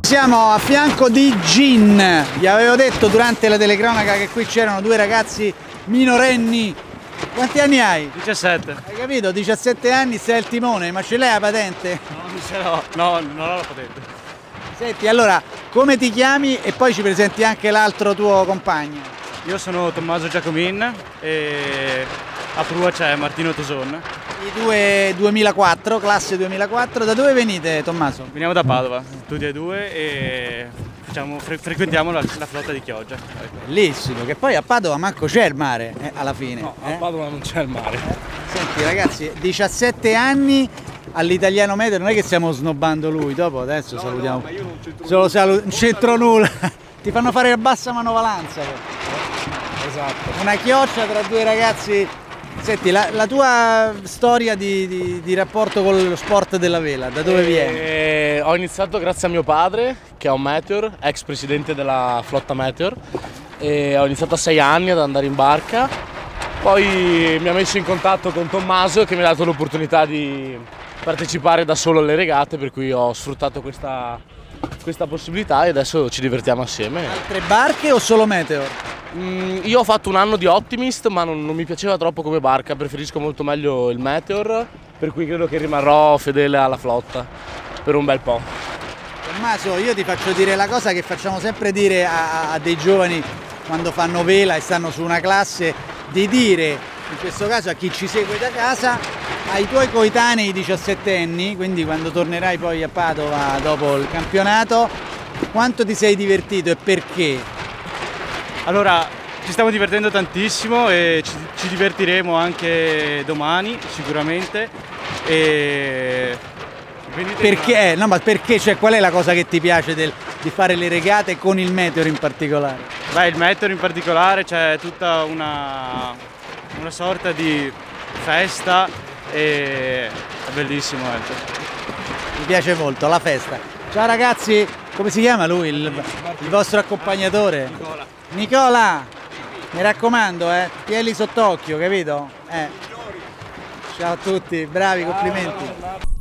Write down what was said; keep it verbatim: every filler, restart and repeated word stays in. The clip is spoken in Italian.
Siamo a fianco di Gin. Vi avevo detto durante la telecronaca che qui c'erano due ragazzi minorenni. Quanti anni hai? diciassette. Hai capito? diciassette anni, sei al timone, ma ce l'hai la patente? No, non ce l'ho. No, non ho la patente. Senti, allora, come ti chiami e poi ci presenti anche l'altro tuo compagno? Io sono Tommaso Giacomin e a prua c'è Martino Toson. I due duemilaquattro, classe duemilaquattro. Da dove venite, Tommaso? Veniamo da Padova, tutti e due, e facciamo, fre frequentiamo la, la flotta di Chioggia. Bellissimo, che poi a Padova manco c'è il mare, eh, alla fine. No, eh? a Padova non c'è il mare. Senti ragazzi, diciassette anni all'Italiano Medio, non è che stiamo snobbando lui, dopo adesso no, salutiamo. No, ma io non c'entro Solo salu non c'entro nulla. Ti fanno fare la bassa manovalanza. Esatto. Una chioccia tra due ragazzi. Senti, la, la tua storia di, di, di rapporto con lo sport della vela, da dove e viene? Ho iniziato grazie a mio padre, che è un Meteor, ex presidente della flotta Meteor. E ho iniziato a sei anni ad andare in barca. Poi mi ha messo in contatto con Tommaso, che mi ha dato l'opportunità di partecipare da solo alle regate, per cui ho sfruttato questa, questa possibilità e adesso ci divertiamo assieme. Altre barche o solo Meteor? Mm, io ho fatto un anno di Optimist, ma non, non mi piaceva troppo come barca, preferisco molto meglio il Meteor, per cui credo che rimarrò fedele alla flotta per un bel po'. Tommaso, io ti faccio dire la cosa che facciamo sempre dire a, a dei giovani quando fanno vela e stanno su una classe, di dire, in questo caso a chi ci segue da casa, ai tuoi coetanei diciassettenni, quindi quando tornerai poi a Padova dopo il campionato, quanto ti sei divertito e perché? Allora, ci stiamo divertendo tantissimo e ci, ci divertiremo anche domani sicuramente. E perché? No, ma perché? Cioè, qual è la cosa che ti piace del, di fare le regate con il Meteor in particolare? Beh, il Meteor in particolare c'è tutta una, una sorta di festa e è bellissimo. Ecco. Mi piace molto, la festa. Ciao ragazzi, come si chiama lui, il, il vostro accompagnatore? Nicola. Nicola, mi raccomando, eh, tienili sott'occhio, capito? Eh. Ciao a tutti, bravi, complimenti.